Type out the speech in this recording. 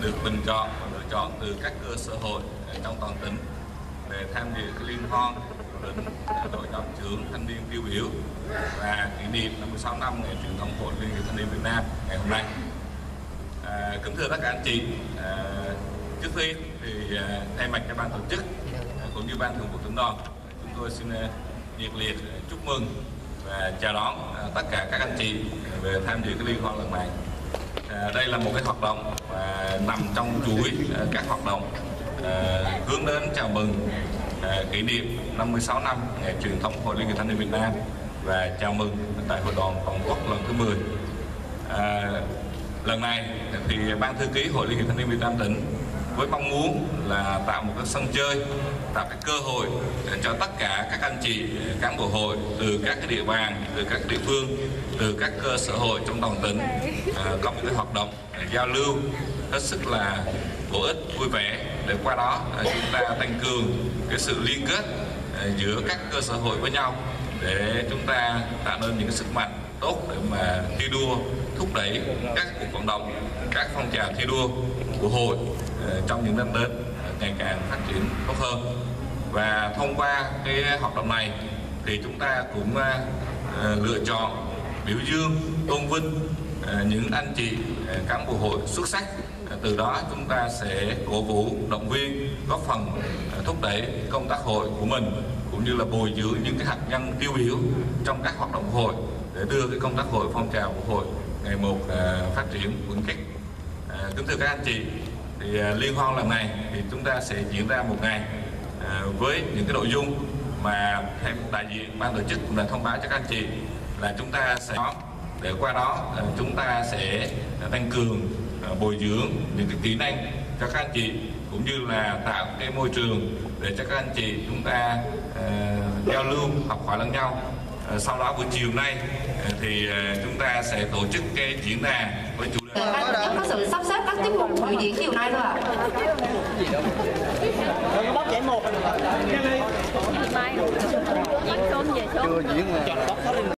được bình chọn và lựa chọn từ các cơ sở hội trong toàn tỉnh để tham dự cái liên hoan đội nhóm trưởng thanh niên tiêu biểu và kỷ niệm 56 năm ngày truyền thống Hội Liên hiệp Thanh niên Việt Nam ngày hôm nay. Kính thưa tất cả anh chị, trước khi thì thay mặt cho ban tổ chức cũng như ban thường vụ tỉnh đoàn, chúng tôi xin nhiệt liệt chúc mừng và chào đón tất cả các anh chị về tham dự cái liên hoan lần này. Đây là một cái hoạt động nằm trong chuỗi các hoạt động hướng đến chào mừng kỷ niệm 56 năm ngày truyền thống Hội Liên hiệp Thanh niên Việt Nam và chào mừng Đại hội đoàn toàn quốc lần thứ 10. Lần này thì ban thư ký Hội Liên hiệp Thanh niên Việt Nam tỉnh với mong muốn là tạo một cái sân chơi, tạo cái cơ hội để cho tất cả các anh chị cán bộ hội từ các cái địa bàn, từ các địa phương, từ các cơ sở hội trong toàn tỉnh có một cái hoạt động giao lưu hết sức là bổ ích, vui vẻ để qua đó chúng ta tăng cường cái sự liên kết giữa các cơ sở hội với nhau để chúng ta tạo nên những cái sức mạnh tốt để mà thi đua, thúc đẩy các cuộc vận động, các phong trào thi đua của hội trong những năm đến ngày càng phát triển tốt hơn. Và thông qua cái hoạt động này thì chúng ta cũng lựa chọn biểu dương, tôn vinh những anh chị cán bộ hội xuất sắc. Từ đó chúng ta sẽ cổ vũ, động viên, góp phần thúc đẩy công tác hội của mình cũng như là bồi dưỡng những cái hạt nhân tiêu biểu trong các hoạt động của hội để đưa cái công tác hội, phong trào của hội ngày một phát triển vững chắc. Kính thưa các anh chị, thì liên hoan lần này thì chúng ta sẽ diễn ra một ngày với những cái nội dung mà theo đại diện ban tổ chức cũng đã thông báo cho các anh chị là chúng ta sẽ để qua đó chúng ta sẽ tăng cường bồi dưỡng những cái kỹ năng cho các anh chị cũng như là tạo cái môi trường để cho các anh chị chúng ta giao lưu, học hỏi lẫn nhau. Sau đó buổi chiều nay thì chúng ta sẽ tổ chức cái diễn đàn với chủ đề. Ban tổ chức có sự sắp xếp các tiết mục biểu diễn chiều nay thôi ạ. Bóc giải một. Mai diễn cơm về sớm.